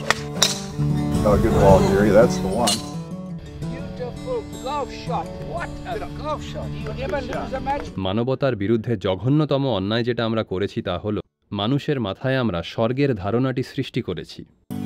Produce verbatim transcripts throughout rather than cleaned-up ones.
Oh, good ball, Jerry. That's the one. Beautiful golf shot. What a golf shot. You ever lose a match? মানবতার বিরুদ্ধে জঘন্যতম অন্যায় যেটা আমরা করেছি তা হলো মানুষের মাথায় আমরা স্বর্গের ধারণাটি সৃষ্টি করেছি।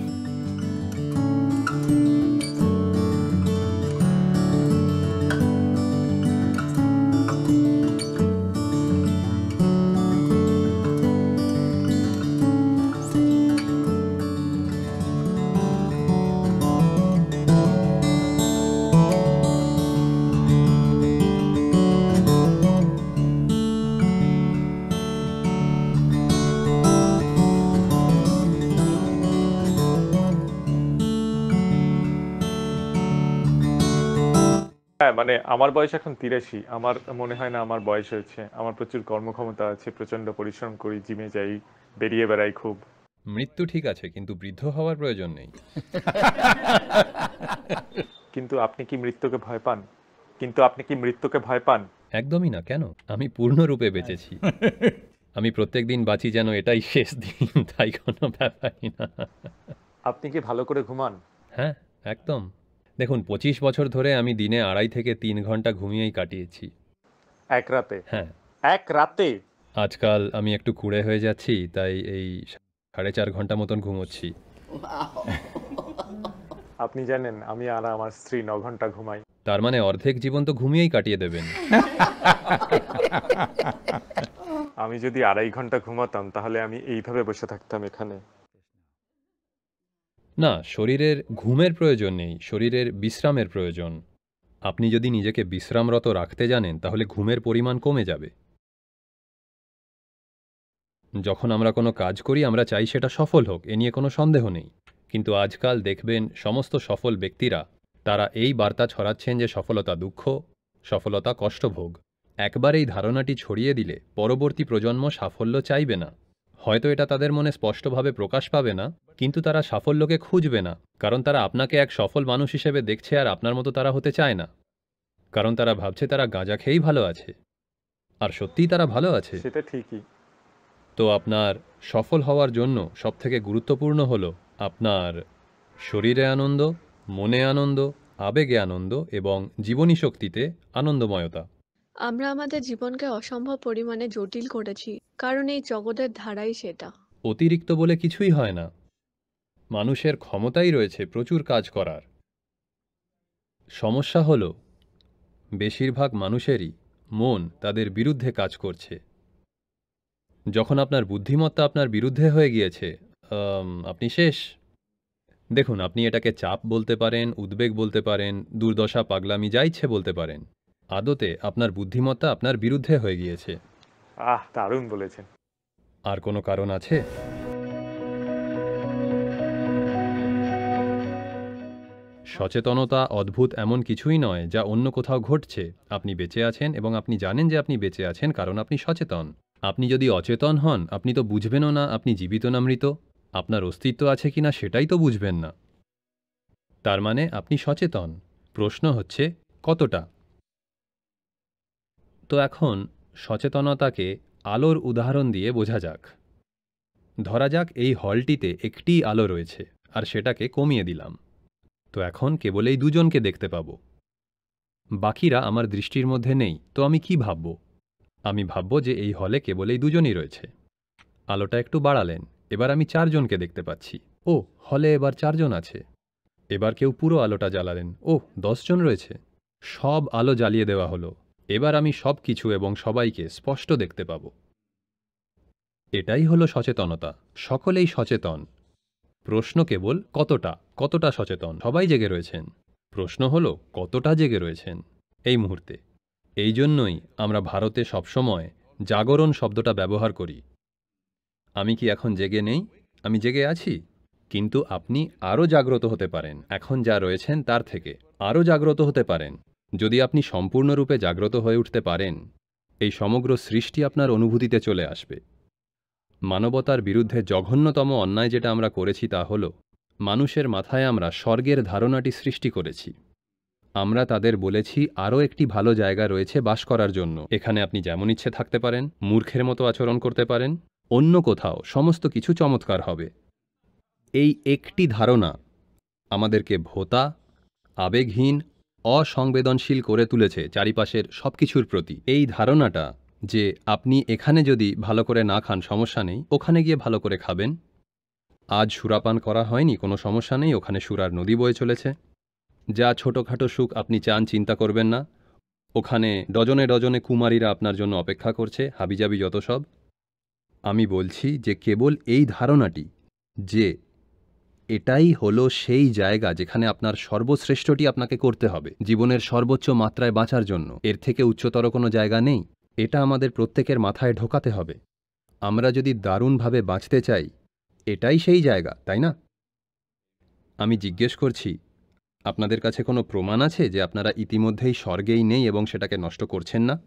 হ্যাঁ, মানে আমার বয়স এখন তিরাশি। আমার মনে হয় না আমার বয়স হয়েছে। আমার প্রচুর কর্মক্ষমতা আছে, প্রচন্ড পরিশ্রম করি, জিমে যাই, বেরিয়ে বেড়াই খুব। মৃত্যু ঠিক আছে, কিন্তু বৃদ্ধ হওয়ার প্রয়োজন নেই। কিন্তু আপনি কি মৃত্যুকে ভয় পান? কিন্তু আপনি কি মৃত্যুকে ভয় পান? একদমই না। কেন? আমি পূর্ণরূপে বেঁচেছি। আমি প্রত্যেক দিন বাঁচি যেন এটাই শেষ দিন, তাই কোনো ব্যাপারই না। আপনি কি ভালো করে ঘুমান? হ্যাঁ, একদম। দেখুন, পঁচিশ বছর ধরে আমি দিনে আড়াই থেকে তিন ঘন্টা ঘুমিয়েই কাটিয়েছি। এক রাতে? হ্যাঁ। এক রাতে? আজকাল আমি একটু কুঁড়ে হয়ে যাচ্ছি, তাই এই সাড়ে চার ঘন্টা মতন ঘুমোচ্ছি। আপনি জানেন আমি আর আমার স্ত্রী ন ঘন্টা ঘুমাই। তার মানে অর্ধেক জীবন তো ঘুমিয়েই কাটিয়ে দেবেন। আমি যদি আড়াই ঘন্টা ঘুমাতাম তাহলে আমি এইভাবে বসে থাকতাম এখানে। না, শরীরের ঘুমের প্রয়োজন নেই, শরীরের বিশ্রামের প্রয়োজন। আপনি যদি নিজেকে বিশ্রামরত রাখতে জানেন তাহলে ঘুমের পরিমাণ কমে যাবে। যখন আমরা কোনো কাজ করি আমরা চাই সেটা সফল হোক, এ নিয়ে কোনো সন্দেহ নেই। কিন্তু আজকাল দেখবেন সমস্ত সফল ব্যক্তিরা তারা এই বার্তা ছড়াচ্ছেন যে সফলতা দুঃখ, সফলতা কষ্টভোগ। একবার এই ধারণাটি ছড়িয়ে দিলে পরবর্তী প্রজন্ম সাফল্য চাইবে না। হয়তো এটা তাদের মনে স্পষ্টভাবে প্রকাশ পাবে না, কিন্তু তারা সাফল্যকে খুঁজবে না, কারণ তারা আপনাকে এক সফল মানুষ হিসেবে দেখছে আর আপনার মতো তারা হতে চায় না। কারণ তারা ভাবছে তারা গাঁজা খেয়েই ভালো আছে, আর সত্যিই তারা ভালো আছে। সেটা ঠিকই। তো আপনার সফল হওয়ার জন্য সবথেকে গুরুত্বপূর্ণ হলো আপনার শরীরে আনন্দ, মনে আনন্দ, আবেগে আনন্দ এবং জীবনী শক্তিতে আনন্দময়তা। আমরা আমাদের জীবনকে অসম্ভব পরিমাণে জটিল করেছি, কারণ এই জগতের ধারাই সেটা। অতিরিক্ত বলে কিছুই হয় না। মানুষের ক্ষমতাই রয়েছে প্রচুর কাজ করার। সমস্যা হলো বেশিরভাগ মানুষেরই মন তাদের বিরুদ্ধে কাজ করছে। যখন আপনার বুদ্ধিমত্তা আপনার বিরুদ্ধে হয়ে গিয়েছে, আপনি শেষ। দেখুন, আপনি এটাকে চাপ বলতে পারেন, উদ্বেগ বলতে পারেন, দুর্দশা, পাগলামি, যা ইচ্ছে বলতে পারেন। আদতে আপনার বুদ্ধিমত্তা আপনার বিরুদ্ধে হয়ে গিয়েছে। আহ, দারুণ বলেছেন। আর কোনো কারণ আছে? সচেতনতা অদ্ভুত এমন কিছুই নয় যা অন্য কোথাও ঘটছে। আপনি বেঁচে আছেন এবং আপনি জানেন যে আপনি বেঁচে আছেন কারণ আপনি সচেতন। আপনি যদি অচেতন হন, আপনি তো বুঝবেনও না আপনি জীবিত না মৃত, আপনার অস্তিত্ব আছে কিনা সেটাই তো বুঝবেন না। তার মানে আপনি সচেতন। প্রশ্ন হচ্ছে কতটা। তো এখন সচেতনতাকে আলোর উদাহরণ দিয়ে বোঝা যাক। ধরা যাক এই হলটিতে একটি আলো রয়েছে আর সেটাকে কমিয়ে দিলাম। তো এখন কেবল এই দুজনকে দেখতে পাবো, বাকিরা আমার দৃষ্টির মধ্যে নেই। তো আমি কি ভাবব? আমি ভাবব যে এই হলে কেবল এই দুজনই রয়েছে। আলোটা একটু বাড়ালেন, এবার আমি চারজনকে দেখতে পাচ্ছি। ও, হলে এবার চারজন আছে। এবার কেউ পুরো আলোটা জ্বালালেন, ও, দশজন রয়েছে। সব আলো জ্বালিয়ে দেওয়া হলো। এবার আমি সব কিছু এবং সবাইকে স্পষ্ট দেখতে পাব। এটাই হলো সচেতনতা। সকলেই সচেতন। প্রশ্ন কেবল কতটা কতটা সচেতন। সবাই জেগে রয়েছেন, প্রশ্ন হলো কতটা জেগে রয়েছেন এই মুহূর্তে। এই জন্যই আমরা ভারতে সবসময় জাগরণ শব্দটা ব্যবহার করি। আমি কি এখন জেগে নেই? আমি জেগে আছি, কিন্তু আপনি আরও জাগ্রত হতে পারেন। এখন যা রয়েছেন তার থেকে আরও জাগ্রত হতে পারেন। যদি আপনি সম্পূর্ণরূপে জাগ্রত হয়ে উঠতে পারেন, এই সমগ্র সৃষ্টি আপনার অনুভূতিতে চলে আসবে। মানবতার বিরুদ্ধে জঘন্যতম অন্যায় যেটা আমরা করেছি তা হল মানুষের মাথায় আমরা স্বর্গের ধারণাটি সৃষ্টি করেছি। আমরা তাদের বলেছি আরও একটি ভালো জায়গা রয়েছে বাস করার জন্য। এখানে আপনি যেমন ইচ্ছে থাকতে পারেন, মূর্খের মতো আচরণ করতে পারেন, অন্য কোথাও সমস্ত কিছু চমৎকার হবে। এই একটি ধারণা আমাদেরকে ভোঁতা, আবেগহীন, অসংবেদনশীল করে তুলেছে চারিপাশের সব কিছুর প্রতি। এই ধারণাটা যে আপনি এখানে যদি ভালো করে না খান সমস্যা নেই, ওখানে গিয়ে ভালো করে খাবেন। আজ সুরাপান করা হয়নি, কোনো সমস্যা নেই, ওখানে সুরার নদী বয়ে চলেছে। যা ছোটোখাটো সুখ আপনি চান, চিন্তা করবেন না, ওখানে ডজনে ডজনে কুমারীরা আপনার জন্য অপেক্ষা করছে, হাবিজাবি যত সব। আমি বলছি যে কেবল এই ধারণাটি যে এটাই হলো সেই জায়গা যেখানে আপনার সর্বশ্রেষ্ঠটি আপনাকে করতে হবে জীবনের সর্বোচ্চ মাত্রায় বাঁচার জন্য, এর থেকে উচ্চতর কোনো জায়গা নেই, এটা আমাদের প্রত্যেকের মাথায় ঢোকাতে হবে। আমরা যদি দারুণভাবে বাঁচতে চাই, এটাই সেই জায়গা, তাই না? আমি জিজ্ঞেস করছি, আপনাদের কাছে কোনো প্রমাণ আছে যে আপনারা ইতিমধ্যেই স্বর্গেই নেই এবং সেটাকে নষ্ট করছেন না?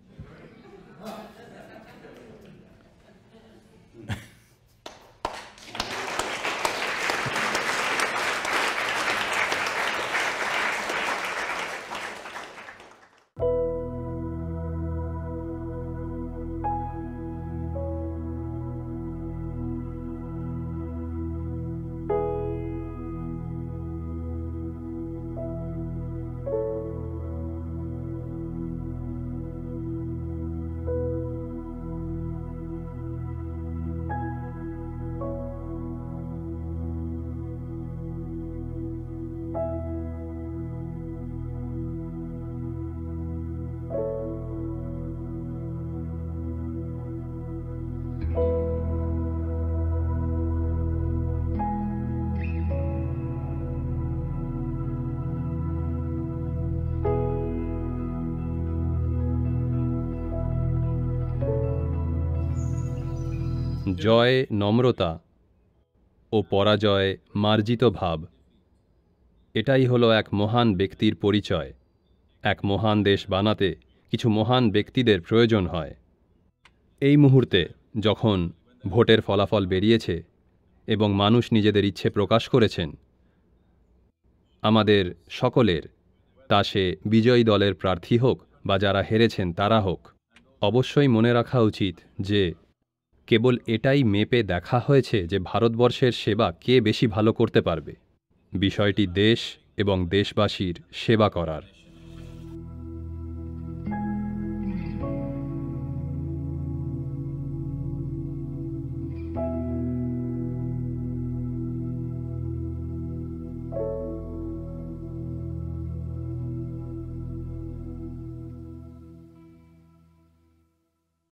জয় নম্রতা ও পরাজয় মার্জিত ভাব, এটাই হলো এক মহান ব্যক্তির পরিচয়। এক মহান দেশ বানাতে কিছু মহান ব্যক্তিদের প্রয়োজন হয়। এই মুহূর্তে যখন ভোটের ফলাফল বেরিয়েছে এবং মানুষ নিজেদের ইচ্ছে প্রকাশ করেছেন, আমাদের সকলের, তা সে বিজয়ী দলের প্রার্থী হোক বা যারা হেরেছেন তারা হোক, অবশ্যই মনে রাখা উচিত যে কেবল এটাই মেপে দেখা হয়েছে যে ভারতবর্ষের সেবা কে বেশি ভালো করতে পারবে। বিষয়টি দেশ এবং দেশবাসীর সেবা করার।